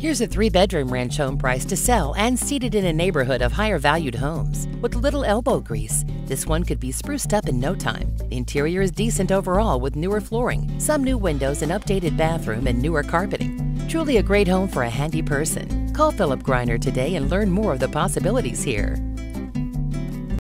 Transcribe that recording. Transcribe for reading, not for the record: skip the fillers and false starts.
Here's a 3-bedroom ranch home priced to sell and seated in a neighborhood of higher valued homes. With little elbow grease, this one could be spruced up in no time. The interior is decent overall with newer flooring, some new windows, an updated bathroom, and newer carpeting. Truly a great home for a handy person. Call Phillip Greiner today and learn more of the possibilities here.